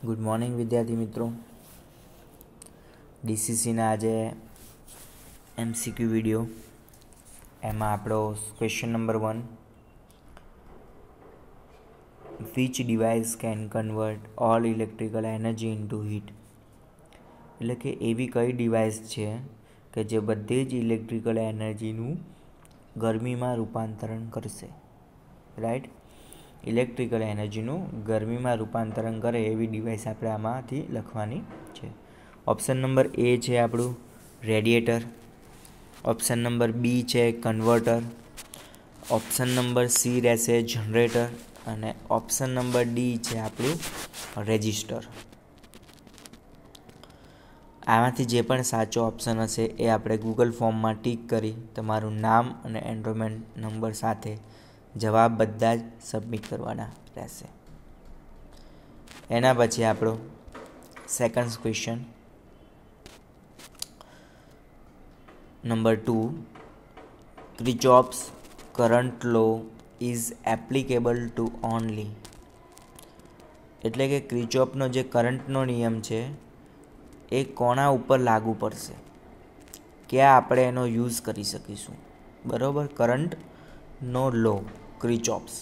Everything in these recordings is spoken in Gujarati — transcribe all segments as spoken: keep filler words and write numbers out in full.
ગુડ મોર્નિંગ વિદ્યાર્થી મિત્રો. ડીસીસીના આજે એમસીક્યુ વિડીયો, એમાં આપણો question number one, which device can convert all electrical energy into heat. એટલે કે એવી કઈ ડિવાઇસ છે કે જે બધી જ ઇલેક્ટ્રિકલ એનર્જીનું ગરમીમાં રૂપાંતરણ કરશે. રાઈટ, ઇલેક્ટ્રિકલ એનર્જીનું ગરમીમાં રૂપાંતરણ કરે એવી ડિવાઇસ આપણે આમાંથી લખવાની છે. ઓપ્શન નંબર એ છે આપણું રેડિએટર, ઓપ્શન નંબર બી છે કન્વર્ટર, ઓપ્શન નંબર સી રહેશે જનરેટર અને ઓપ્શન નંબર ડી છે આપણું રેજિસ્ટર. આમાંથી જે પણ સાચો ઓપ્શન હશે એ આપણે ગૂગલ ફોર્મમાં ટીક કરી તમારું નામ અને એનરોલમેન્ટ નંબર સાથે જવાબ બધા જ સબમિટ કરવાના રહેશે. એના પછી આપણો second question number two, Kirchhoff's current law is applicable to only. એટલે કે ક્રિચોપનો જે કરંટનો નિયમ છે એ કોના ઉપર લાગુ પડશે, ક્યાં આપણે એનો યુઝ કરી શકીશું. બરાબર, કરંટનો law Kirchhoff's.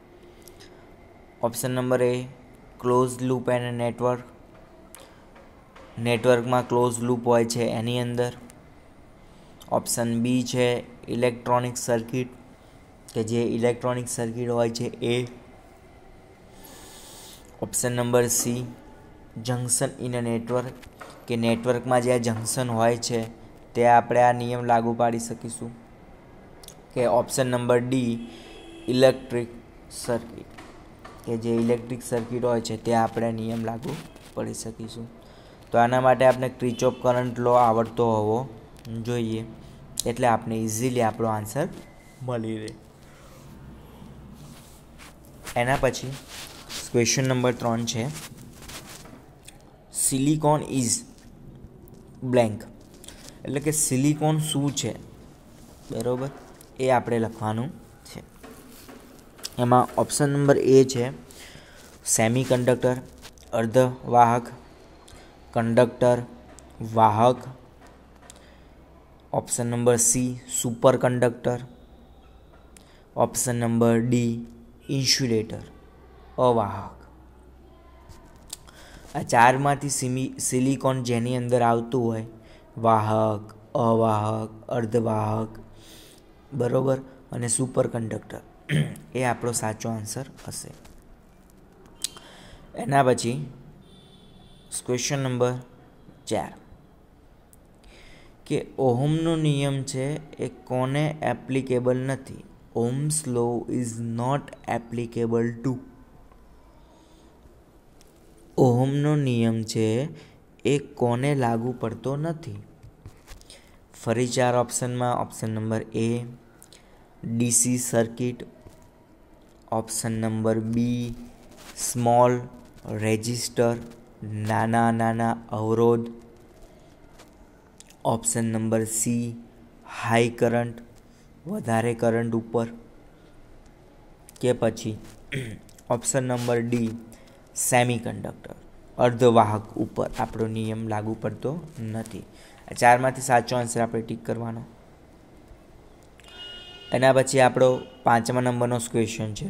Option number A close loop and network, નેટવર્કમાં ક્લોઝ લૂપ હોય છે એની અંદર. ઓપ્શન બી છે ઇલેક્ટ્રોનિક સર્કિટ, કે જે ઇલેક્ટ્રોનિક સર્કિટ હોય છે એ. Option number C junction in a network, કે નેટવર્કમાં જે જંક્શન હોય છે તે આપણે આ નિયમ લાગુ પાડી શકીશું. કે option number D electric circuit, કે જે ઇલેક્ટ્રિક સર્કિટ હોય છે તે આપણે નિયમ લાગુ પાડી શકીશું. તો આના માટે આપણે ક્રિચોપ કરંટ લો આવડતો હોવો જોઈએ, એટલે આપણે ઇઝીલી આપણો આન્સર મળી રહે. એના પછી ક્વેશ્ચન નંબર ત્રણ છે સિલિકોન ઇઝ બ્લેન્ક. એટલે કે સિલિકોન શું છે, બરાબર, એ આપણે લખવાનું છે. એમાં ઓપ્શન નંબર એ છે સેમી કંડક્ટર, અર્ધવાહક, કંડક્ટર, વાહક. Option number C super conductor, option number D insulator, અવાહક. આ ચારમાંથી સિમી સિલિકોન જેની અંદર આવતું હોય, વાહક, અવાહક, અર્ધવાહક, બરાબર, અને સુપર કંડક્ટર, એ આપણો સાચો આન્સર હશે. એના પછી ક્વેશ્ચન નંબર ચાર, કે ઓહમનો નિયમ છે એ કોને એપ્લિકેબલ નથી. Ohm's law is not applicable to. ઓહમનો નિયમ છે એ કોને લાગુ પડતો નથી. ફરી ચાર ઓપ્શનમાં option number A DC circuit, option number B small resistor, નાના નાના અવરોધ, option number C high current, વધારે કરંટ ઉપર, કે પછી option number D semi conductor, અર્ધવાહક ઉપર આપણો નિયમ લાગુ પડતો નથી. આ ચારમાંથી સાચો આન્સર આપણે ટીક કરવાનો. એના પછી આપણો પાંચમા નંબરનો ક્વેશ્ચન છે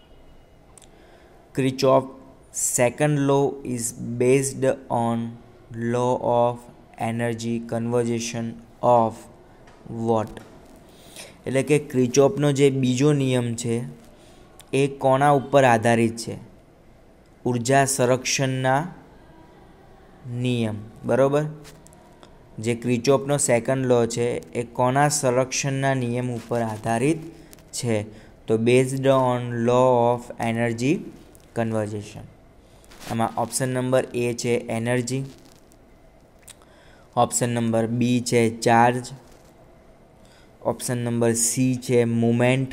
Kirchhoff second law is based on law of energy conversation of what. એટલે કે ક્રિચોફનો જે બીજો નિયમ છે એ કોના ઉપર આધારિત છે, ઉર્જા સંરક્ષણના નિયમ. બરાબર, જે ક્રિચોફનો સેકન્ડ લો છે એ કોના સંરક્ષણના નિયમ ઉપર આધારિત છે, તો based on law of energy conversation. આમાં ઓપ્શન નંબર એ છે એનર્જી, ઓપ્શન નંબર બી છે ચાર્જ, ઓપ્શન નંબર સી છે મુમેન્ટ,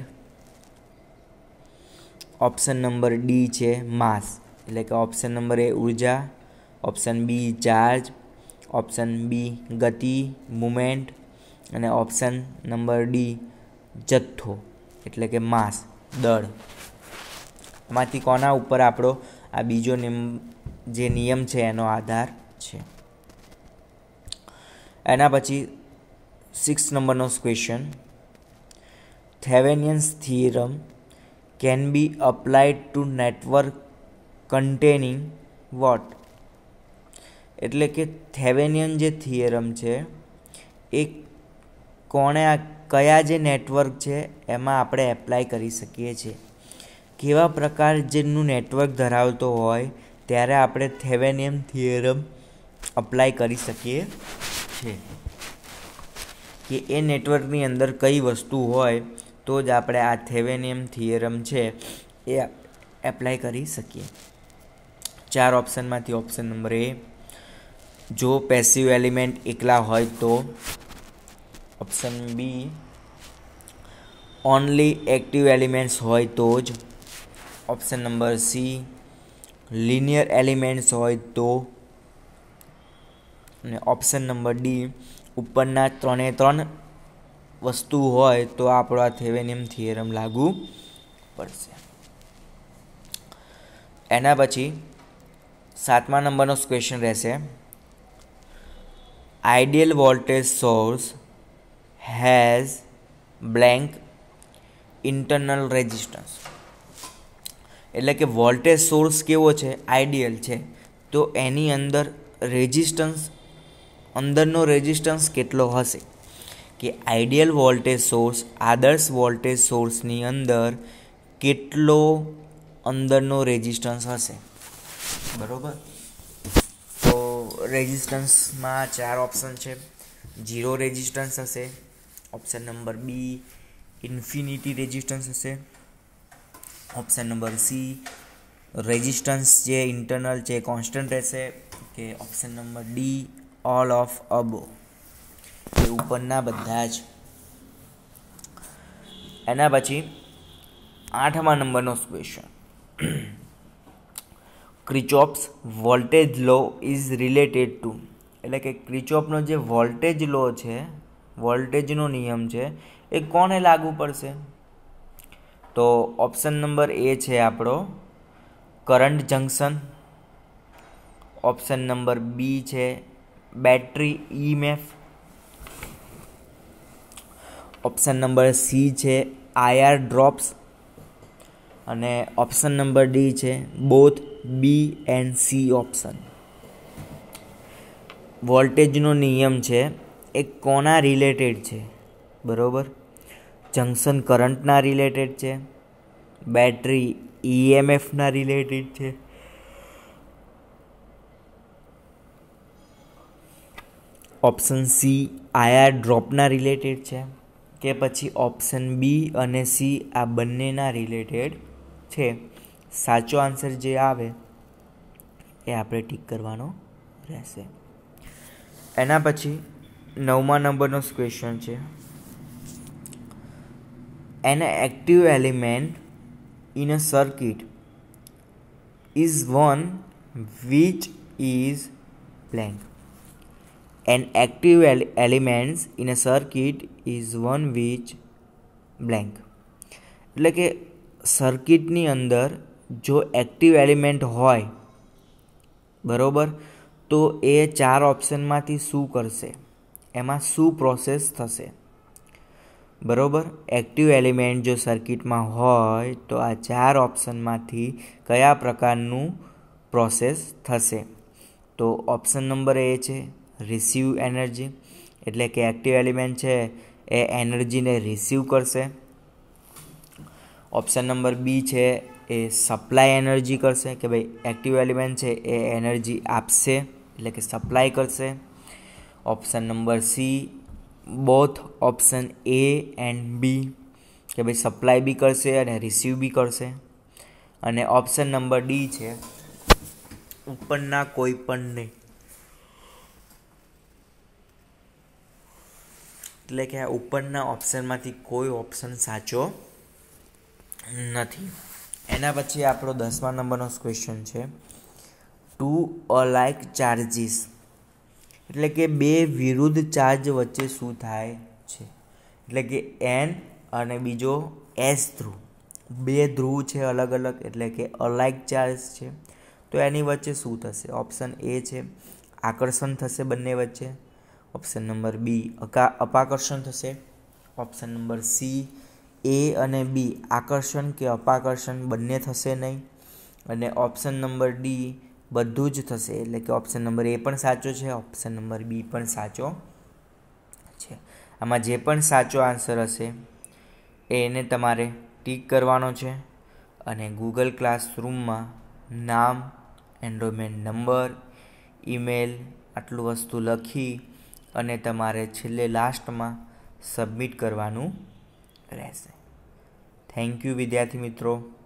ઓપ્શન નંબર ડી છે માસ. એટલે કે ઓપ્શન નંબર એ ઉર્જા, option B charge, option B ગતિ મુમેન્ટ અને ઓપ્શન નંબર ડી જથ્થો એટલે કે માસ દળ. આમાંથી કોના ઉપર આપણો આ બીજો નિયમ જે નિયમ છે એનો આધાર છે. એના પછી સિક્સ નંબરનો question, Thevenin's theorem can be applied to network containing what. એટલે કે થેવેનિયન જે થિયરમ છે એ કોણે કયા જે નેટવર્ક છે એમાં આપણે એપ્લાય કરી શકીએ છીએ. કેવા પ્રકાર જેનું નેટવર્ક ધરાવતો હોય ત્યારે આપણે થેવેનિયન થિયરમ અપ્લાય કરી શકીએ છીએ. કે એ નેટવર્કની અંદર કઈ વસ્તુ હોય તો જ આપણે આ થેવેનિયન થિયરમ છે એ એપ્લાય કરી શકીએ. ચાર ઓપ્શનમાંથી ઓપ્શન નંબર એ, જો પેસિવ એલિમેન્ટ એકલા હોય તો. Option B, only active elements હોય તો જ. Option number C, linear elements હોય તો. અને ઓપ્શન નંબર ડી, ઉપરના ત્રણે ત્રણ વસ્તુ હોય તો આપણો આ થેવેનિયન થિયરમ લાગુ પડશે. એના પછી સાતમા નંબરનો ક્વેશ્ચન રહેશે, ideal voltage source has blank internal resistance. એટલે કે વોલ્ટેજ સોર્સ કેવો છે, આઈડિયલ છે, તો એની અંદર રેઝિસ્ટન્સ, અંદરનો રેઝિસ્ટન્સ કેટલો હશે. કે આઈડિયલ વોલ્ટેજ સોર્સ, આદર્શ વોલ્ટેજ સોર્સની અંદર કેટલો અંદરનો રેઝિસ્ટન્સ હશે. બરોબર. તો રેઝિસ્ટન્સમાં ચાર ઓપ્શન છે. ઝીરો રેઝિસ્ટન્સ હશે. Option number B, infinity resistance હશે. ઓપ્શન નંબર સી, રેઝિસ્ટન્સ જે ઇન્ટરનલ છે કોન્સ્ટન્ટ રહેશે. કે option number D, all of above, એ ઉપરના બધા જ. એના પછી આઠમા નંબરનો question, Kirchhoff's voltage law is related to. એટલે કે ક્રિચોપનો જે વોલ્ટેજ લો છે, વોલ્ટેજનો નિયમ છે, એ કોને લાગુ પડશે. તો ઓપ્શન નંબર એ છે આપણો current junction. Option number B છે battery EMF. Option number C છે આઈઆર ડ્રોપ્સ. અને ઓપ્શન નંબર ડી છે both B and C option. વોલ્ટેજનો નિયમ છે એ કોના રિલેટેડ છે. બરોબર. જંકશન કરંટના રિલેટેડ છે, બેટરી ઈએમએફના રિલેટેડ છે, ઓપ્શન સી આઈઆર ડ્રોપના રિલેટેડ છે, કે પછી ઓપ્શન બી અને સી આ બંનેના રિલેટેડ છે. સાચો આન્સર જે આવે એ આપણે ટીક કરવાનો રહેશે. એના પછી નવમા નંબરનો ક્વેશ્ચન છે, an active element in a circuit is one which is blank. An active ele- elements in a circuit is one which blank. એટલે કે સર્કિટની અંદર જો એક્ટિવ એલિમેન્ટ હોય, બરોબર, તો એ ચાર ઓપ્શનમાંથી શું કરશે, એમાં શું પ્રોસેસ થશે. બરોબર. એક્ટિવ એલિમેન્ટ જો સર્કિટમાં હોય તો આ ચાર ઓપ્શનમાંથી કયા પ્રકારનું પ્રોસેસ થશે. તો ઓપ્શન નંબર એ છે રિસીવ એનર્જી. એટલે કે એક્ટિવ એલિમેન્ટ છે એ એનર્જીને રિસીવ કરશે. ઓપ્શન નંબર બી છે એ સપ્લાય એનર્જી કરશે, કે ભાઈ એક્ટિવ એલિમેન્ટ છે એ એનર્જી આપશે, એટલે કે સપ્લાય કરશે. Option number C, both option A and B, કે ભાઈ સપ્લાય બી કરશે અને રિસીવ બી કરશે. અને ઓપ્શન નંબર ડી છે ઉપરના કોઈ પણ નહીં. એટલે કે આ ઉપરના ઓપ્શનમાંથી કોઈ ઓપ્શન સાચો નથી. એના પછી આપણો દસમા નંબરનો ક્વેશ્ચન છે, ટુ અલાઇક ચાર્જીસ. એટલે કે બે વિરુદ્ધ ચાર્જ વચ્ચે શું થાય છે. એટલે કે એન અને બીજો એસ ધ્રુવ, બે ધ્રુવ છે અલગ અલગ, એટલે કે અલાઇક ચાર્જ છે. તો તો એની વચ્ચે શું થશે? ઓપ્શન એ છે આકર્ષણ થશે બંને વચ્ચે, ઓપ્શન નંબર બી અકા અપાકર્ષણ થશે, ઓપ્શન નંબર સી એ અને બી આકર્ષણ કે અપાકર્ષણ બંને થશે નહીં, અને ઓપ્શન નંબર ડી બધું જ થશે. એટલે કે ઓપ્શન નંબર એ પણ સાચો છે, ઓપ્શન નંબર બી પણ સાચો છે. આમાં જે પણ સાચો આન્સર હશે એને તમારે ટીક કરવાનો છે અને ગૂગલ ક્લાસરૂમમાં નામ, એનરોલમેન્ટ નંબર, ઈમેલ આટલું વસ્તુ લખી અને તમારે છેલ્લે લાસ્ટમાં સબમિટ કરવાનું રહેશે. થેન્ક યુ વિદ્યાર્થી મિત્રો.